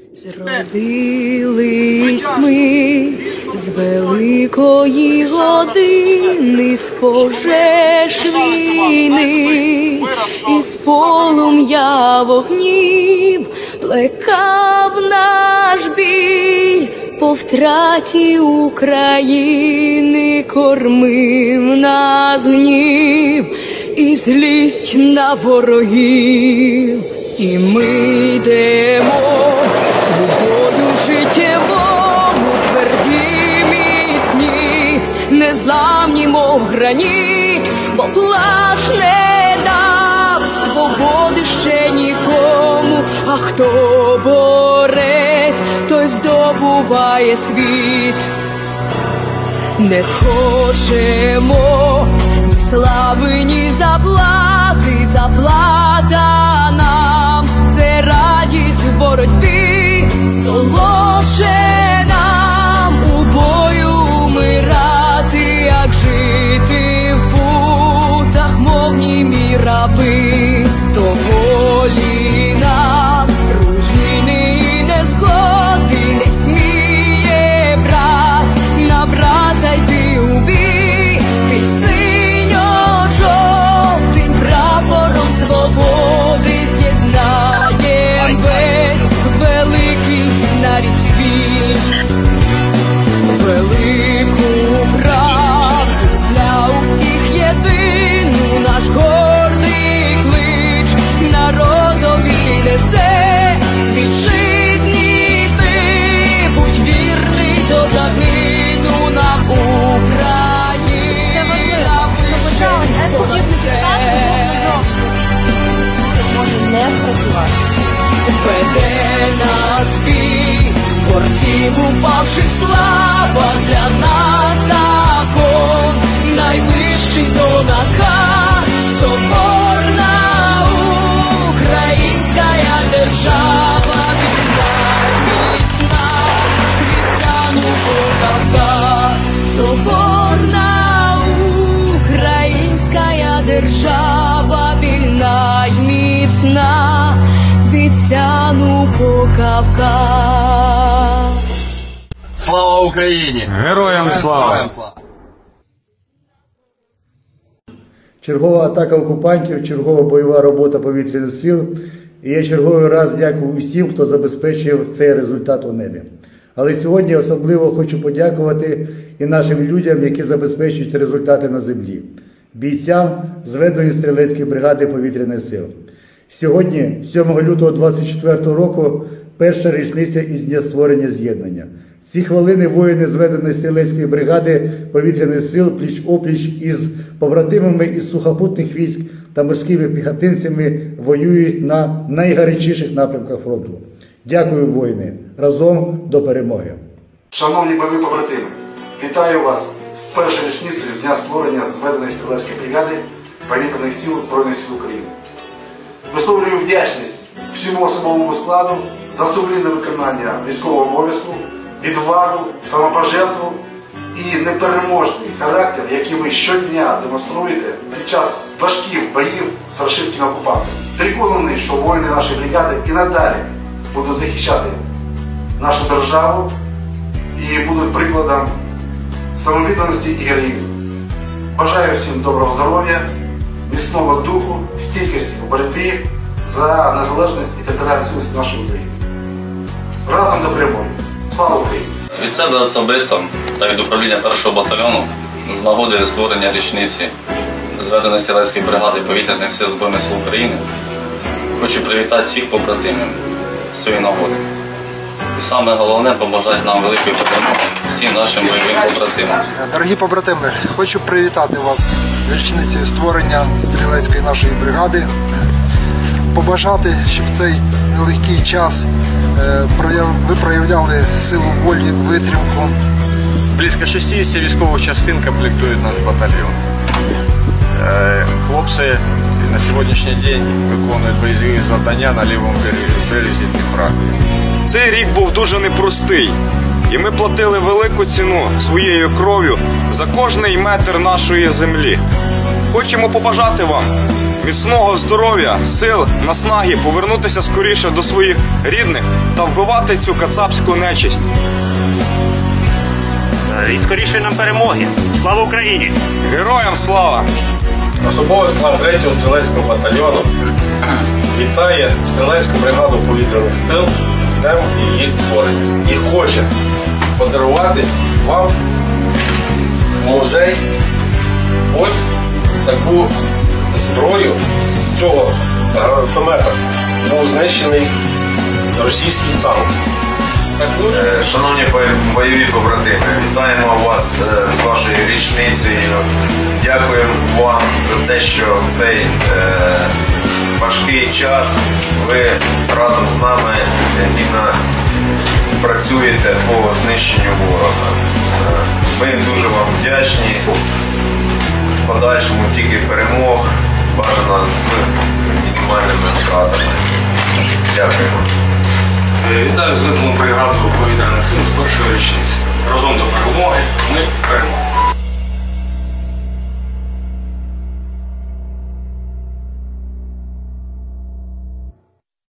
Зродились ми з великої години, з пожеж війни, із полум'я вогнів плекав наш біль, по втраті України кормив нас гнів і злість на ворогів. І ми йдемо бою життєвому, тверді, міцні, незламні, мов граніт, бо плач не дав свободи ще нікому, а хто борець, той здобуває світ. Не хочемо ні слави, ні заплати, заплата нам – це радість в боротьбі, солодше нам у бою умирати, як жити в путах, мов німі раби. То волі нам руїни і незгоди не сміє брат на брата йти у бій, під синьо-жовтим прапором свободи з'єднаєм весь великий нарід свій. Велику правду для усіх єдину наш гордий клич народові несе. Вітчизні ти, будь вірний до загину нам, Україна, може не спрацювати. веде нас бій, борців упавших слава, для нас закон, найвищий то наказ, соборна українська держава, вільна, міцна, від стану по Кавказ. Соборна українська держава, вільна й міцна, від Сяну по Кавказ. Слава Україні! Героям слава! Чергова атака окупантів, чергова бойова робота повітряних сил. І я черговий раз дякую усім, хто забезпечив цей результат у небі. Але сьогодні особливо хочу подякувати і нашим людям, які забезпечують результати на землі. Бійцям зведеної стрілецької бригади повітряних сил. Сьогодні, 7 лютого 2024 року, перша річниця із дня створення з'єднання. В ці хвилини воїни зведеної стрілецької бригади повітряних сил пліч-опліч із побратимами із сухопутних військ та морськими піхотинцями воюють на найгарячіших напрямках фронту. Дякую, воїни! Разом до перемоги! Шановні бойові побратими, вітаю вас з першої річниці з дня створення зведеної стрілецької бригади повітряних сил Збройних сил України. Висловлюю вдячність всьому особовому складу за сумлінне виконання військового обов'язку, відвагу, самопожертву і непереможний характер, який ви щодня демонструєте під час важких боїв з рашистськими окупантами. Переконаний, що воїни нашої бригади і надалі будуть захищати нашу державу і будуть прикладом самовідданості і героїзму. Бажаю всім доброго здоров'я, міцного духу, стійкості у боротьбі за незалежність і територіальну цілісність нашої України. Разом до перемоги! Слава Україні! Від себе особисто та від управління 1-го батальйону з нагоди створення річниці зведеної стрілецької бригади повітряних сил Збройних сил України хочу привітати всіх побратимів з цієї нагоди. І саме головне – побажати нам великої перемоги всім нашим бойовим побратимам. Дорогі побратими, хочу привітати вас з річницею створення стрілецької нашої бригади. Побажати, щоб в цей нелегкий час ви проявляли силу волі, витримку. Близько 60 військових частин комплектують наш батальйон. Хлопці на сьогоднішній день виконують бойові завдання на лівому березі Дніпра. Цей рік був дуже непростий, і ми платили велику ціну своєю кров'ю за кожний метр нашої землі. Хочемо побажати вам міцного здоров'я, сил, наснаги повернутися скоріше до своїх рідних та вбивати цю кацапську нечисть. І скоріше нам перемоги. Слава Україні! Героям слава! Особовий склад 3-го стрілецького батальйону вітає стрілецьку бригаду повітряних сил з днем її створення. І хоче подарувати вам в музей ось таку зброю. З цього гранатомета був знищений російський танк. Шановні бойові побратими, вітаємо вас з вашою річницею. Дякуємо вам за те, що в цей важкий час ви разом з нами гідно працюєте по знищенню ворога. Ми дуже вам вдячні. В подальшому тільки перемог, бажано з мінімальними втратами. Дякуємо. Вітаю зведену бригаду повітряних сил з першої річниці. Разом до перемоги. Ми переможемо.